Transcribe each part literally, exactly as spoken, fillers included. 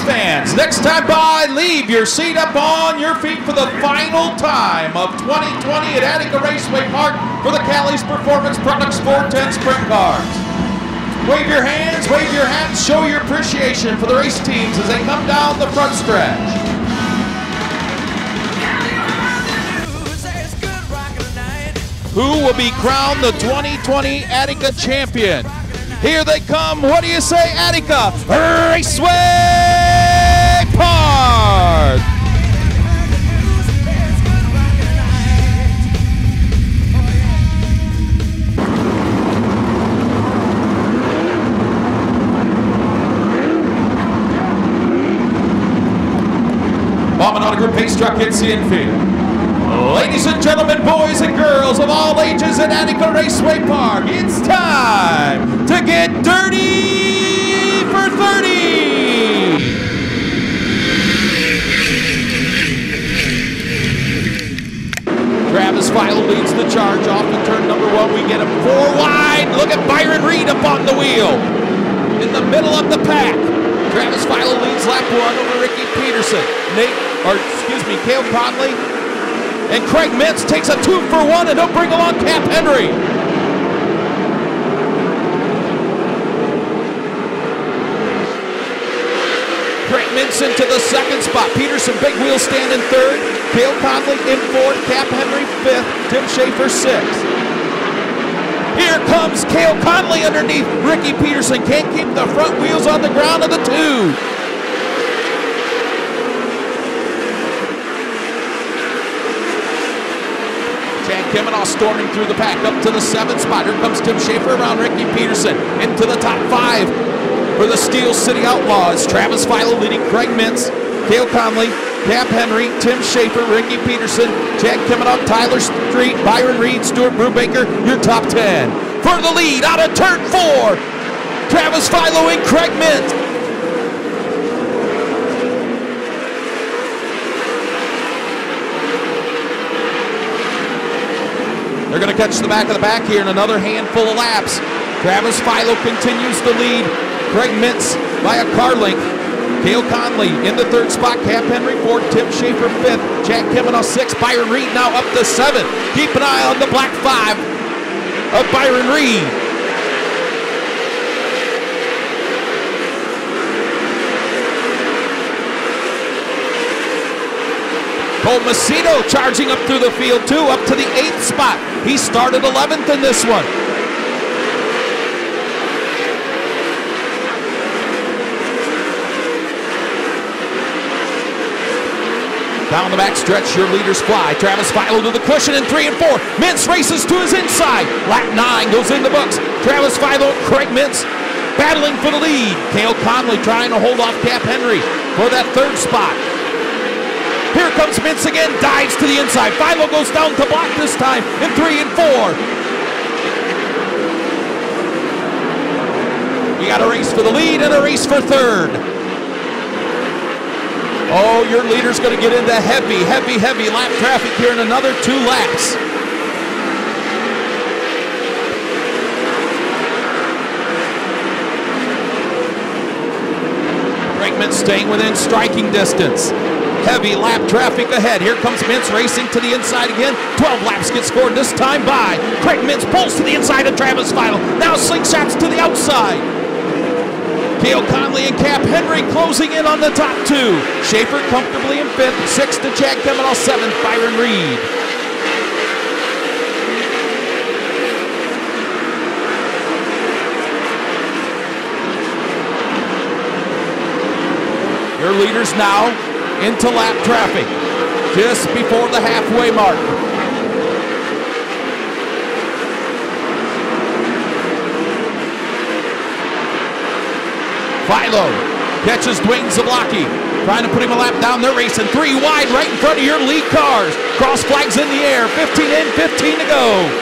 fans, next time by, leave your seat up on your feet for the final time of twenty twenty at Attica Raceway Park for the Callie's Performance Products four ten Sprint Cars. Wave your hands, wave your hats, show your appreciation for the race teams as they come down the front stretch. Who will be crowned the twenty twenty Attica champion? Here they come. What do you say, Attica Raceway Park? Bombing on a group pace truck hits the infield. Ladies and gentlemen, boys and girls of all ages at Attica Raceway Park, it's time to get dirty for thirty! Travis Philo leads the charge off the turn number one. We get him four wide. Look at Byron Reed up on the wheel. In the middle of the pack. Travis Philo leads lap one over Ricky Peterson. Nate, or excuse me, Cale Conley. And Craig Mintz takes a two for one, and he'll bring along Cap Henry. Craig Mintz into the second spot. Peterson, big wheel stand in third. Cale Conley in fourth. Cap Henry fifth. Tim Schaefer sixth. Here comes Cale Conley underneath Ricky Peterson. Can't keep the front wheels on the ground of the two. Chad Kemenah storming through the pack up to the seventh spot. Here comes Tim Schaefer around Ricky Peterson into the top five for the Steel City Outlaws. Travis Philo leading Craig Mintz, Cale Conley, Cap Henry, Tim Schaefer, Ricky Peterson, Chad Kemenah, Tyler Street, Byron Reed, Stuart Brubaker, your top ten. For the lead out of turn four, Travis Philo and Craig Mintz. They're going to catch the back of the pack here in another handful of laps. Travis Philo continues to lead Craig Mintz by a car length. Cale Conley in the third spot. Cap Henry fourth. Tim Schaefer fifth. Chad Kemenah sixth. Byron Reed now up to seventh. Keep an eye on the black five of Byron Reed. Cole Macedo charging up through the field too, up to the eighth spot. He started eleventh in this one. Down the back stretch, your leaders fly. Travis Philo to the cushion in three and four. Mintz races to his inside. Lap nine goes in the books. Travis Philo, Craig Mintz battling for the lead. Cale Conley trying to hold off Cap Henry for that third spot. Here comes Mintz again, dives to the inside. Philo goes down to block this time in three and four. We got a race for the lead and a race for third. Oh, your leader's going to get into heavy, heavy, heavy lap traffic here in another two laps. Craig Mintz staying within striking distance. Heavy lap traffic ahead. Here comes Mintz racing to the inside again. twelve laps get scored this time by Craig Mintz. Pulls to the inside of Travis Philo. Now slingshots to the outside. Cale Conley and Cap Henry closing in on the top two. Schaefer comfortably in fifth. Sixth to Chad Kemenah. Seventh, Byron Reed. Your leaders now into lap traffic, just before the halfway mark. Philo catches Dwayne Zablocki, trying to put him a lap down. They're racing three wide right in front of your lead cars. Cross flags in the air, fifteen in, fifteen to go.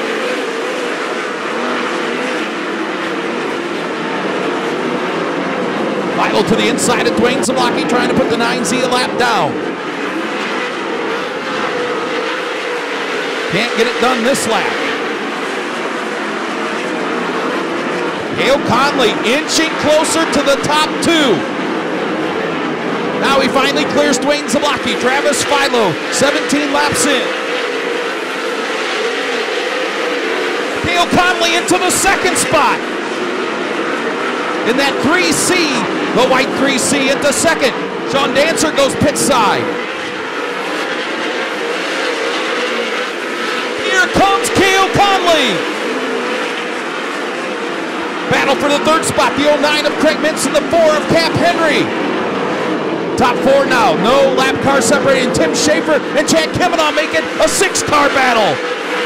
Philo to the inside of Dwayne Zablocki, trying to put the nine Z a lap down. Can't get it done this lap. Cale Conley inching closer to the top two. Now he finally clears Dwayne Zablocki. Travis Philo, seventeen laps in. Cale Conley into the second spot. In that three C, the white three C into second. Sean Dancer goes pit side. Here comes Cale Conley. Battle for the third spot, the oh nine of Craig Mintz and the four of Cap Henry. Top four now, no lap car separating. Tim Schaefer and Chad Kavanaugh make it a six-car battle.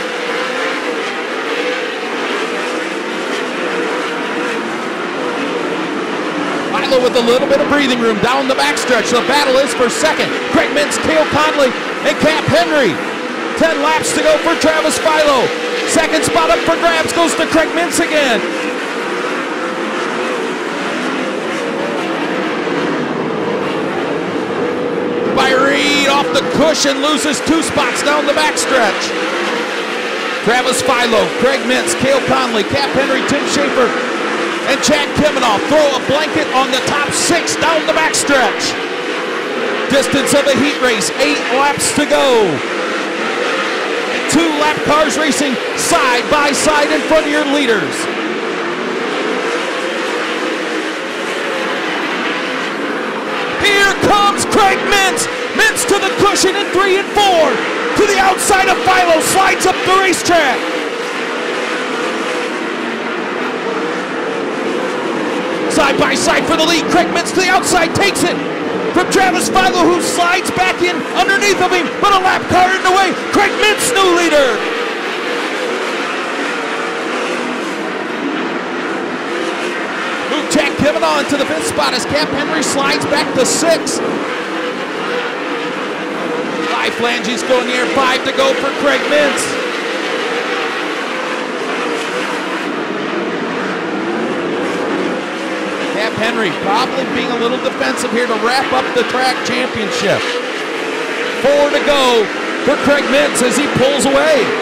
Philo with a little bit of breathing room down the backstretch. The battle is for second. Craig Mintz, Cale Conley, and Cap Henry. Ten laps to go for Travis Philo. Second spot up for grabs goes to Craig Mintz again. Reed off the cushion, loses two spots down the backstretch. Travis Philo, Craig Mintz, Cale Conley, Cap Henry, Tim Schaefer, and Chad Kavanaugh throw a blanket on the top six down the backstretch. Distance of the heat race, eight laps to go. And two lap cars racing side by side in front of your leaders. Here comes Craig Mintz. Mintz to the cushion in three and four. To the outside of Philo, slides up the racetrack. Side by side for the lead. Craig Mintz to the outside, takes it from Travis Philo, who slides back in underneath of him, but a lap car in the way. Craig Mintz, new leader. Chad Kavanaugh into the fifth spot as Cap Henry slides back to six. Five flanges going near, five to go for Craig Mintz. Cap Henry probably being a little defensive here to wrap up the track championship. Four to go for Craig Mintz as he pulls away.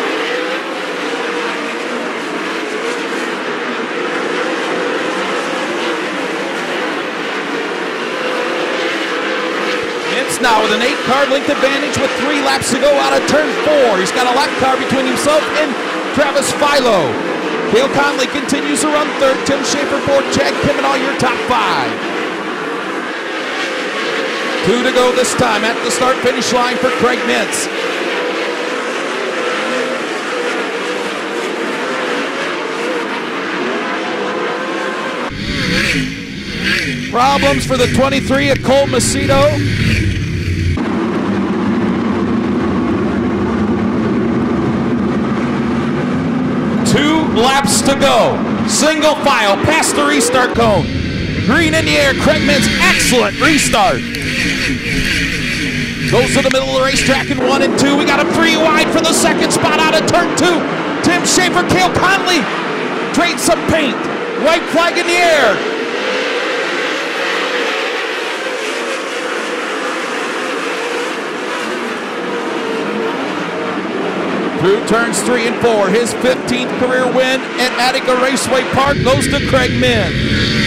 Now with an eight car length advantage with three laps to go out of turn four. He's got a lap car between himself and Travis Philo. Cale Conley continues to run third. Tim Schaefer fourth. Chad Kavanaugh your top five. Two to go this time at the start finish line for Craig Mintz. Problems for the twenty-three of Cole Macedo. Laps to go. Single file past the restart cone. Green in the air. Craig Mintz, excellent restart. Goes to the middle of the racetrack in one and two. We got him three wide for the second spot out of turn two. Tim Schaefer, Cale Conley trade some paint. White flag in the air. Through turns three and four, his fifteenth career win at Attica Raceway Park goes to Craig Mintz.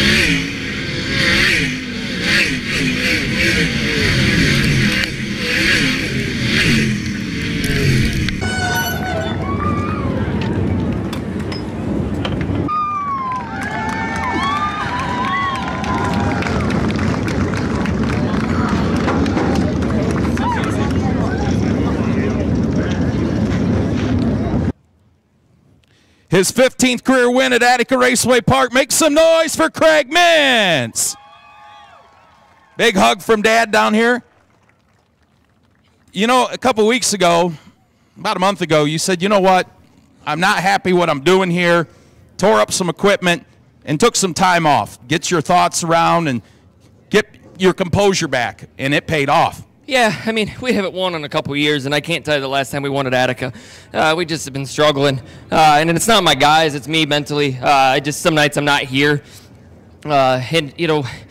His fifteenth career win at Attica Raceway Park. Make some noise for Craig Mintz. Big hug from Dad down here. You know, a couple weeks ago, about a month ago, you said, you know what? I'm not happy what I'm doing here. Tore up some equipment and took some time off. Get your thoughts around and get your composure back. And it paid off. Yeah, I mean, we haven't won in a couple years, and I can't tell you the last time we won at Attica. Uh, we just have been struggling. Uh, and it's not my guys, it's me mentally. Uh, I just, some nights I'm not here. Uh, and, you know,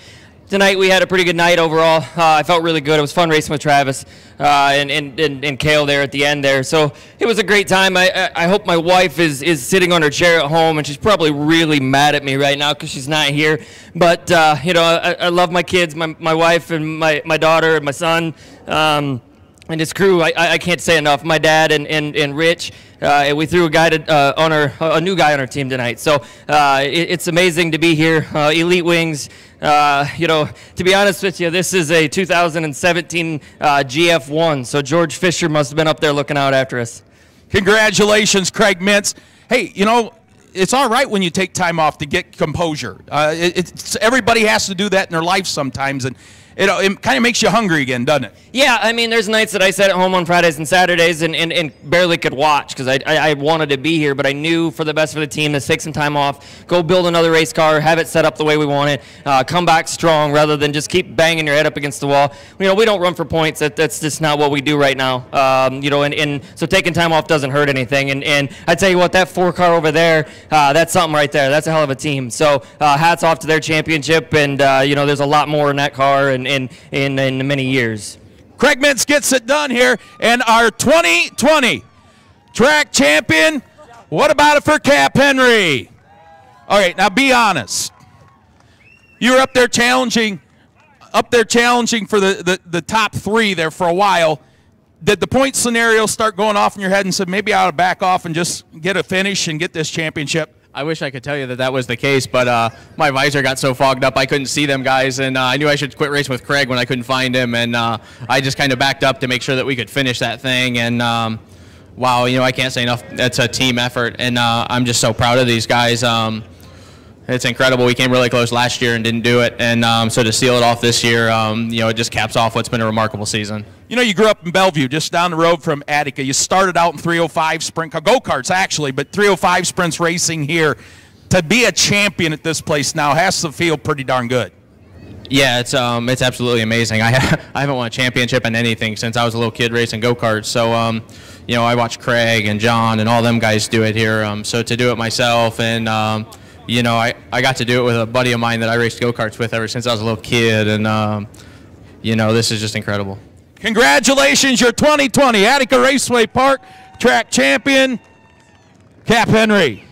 Tonight we had a pretty good night overall. Uh, I felt really good. It was fun racing with Travis uh, and, and, and, and Kale there at the end there. So it was a great time. I, I hope my wife is, is sitting on her chair at home, and she's probably really mad at me right now because she's not here. But, uh, you know, I, I love my kids, my, my wife and my, my daughter and my son. Um, And his crew, I, I can't say enough. My dad and, and, and Rich, uh, we threw a guy to, uh, on our a new guy on our team tonight. So uh, it, it's amazing to be here. Uh, Elite Wings, uh, you know, to be honest with you, this is a two thousand seventeen uh, G F one. So George Fisher must have been up there looking out after us. Congratulations, Craig Mintz. Hey, you know, it's all right when you take time off to get composure. Uh, it, it's, everybody has to do that in their life sometimes, and it, it kind of makes you hungry again, doesn't it? Yeah, I mean, there's nights that I sat at home on Fridays and Saturdays and, and, and barely could watch because I, I, I wanted to be here, but I knew for the best for the team to take some time off, go build another race car, have it set up the way we want it, uh, come back strong rather than just keep banging your head up against the wall. You know, we don't run for points. That, that's just not what we do right now. Um, you know, and, and so taking time off doesn't hurt anything. And, and I tell you what, that four car over there, uh, that's something right there. That's a hell of a team. So uh, hats off to their championship, and uh, you know, there's a lot more in that car and in in, in many years. Craig Mintz gets it done here, and our twenty twenty track champion. What about it for Cap Henry? All right, now be honest. You were up there challenging, up there challenging for the, the, the top three there for a while. Did the point scenario start going off in your head and said maybe I ought to back off and just get a finish and get this championship? I wish I could tell you that that was the case, but uh, my visor got so fogged up I couldn't see them guys, and uh, I knew I should quit racing with Craig when I couldn't find him, and uh, I just kind of backed up to make sure that we could finish that thing. And um, wow, you know, I can't say enough. It's a team effort, and uh, I'm just so proud of these guys. Um, it's incredible. We came really close last year and didn't do it, and um, so to seal it off this year, um, you know, it just caps off what's been a remarkable season. You know, you grew up in Bellevue, just down the road from Attica. You started out in three oh five sprint, go-karts actually, but three oh five sprints racing here. To be a champion at this place now has to feel pretty darn good. Yeah, it's um, it's absolutely amazing. I ha I haven't won a championship in anything since I was a little kid racing go-karts. So, um, you know, I watched Craig and John and all them guys do it here. Um, so to do it myself, and um, you know, I I got to do it with a buddy of mine that I raced go-karts with ever since I was a little kid, and um, you know, this is just incredible. Congratulations, your twenty twenty Attica Raceway Park track champion, Cap Henry.